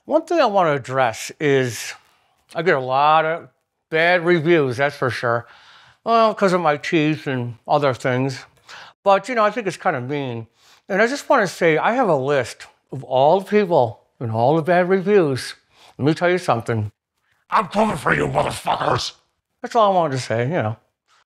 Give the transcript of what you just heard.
One thing I want to address is I get a lot of bad reviews, that's for sure. Well, because of my teeth and other things. But, I think it's kind of mean. And I just want to say I have a list of all the people and all the bad reviews. Let me tell you something. I'm coming for you, motherfuckers. That's all I wanted to say,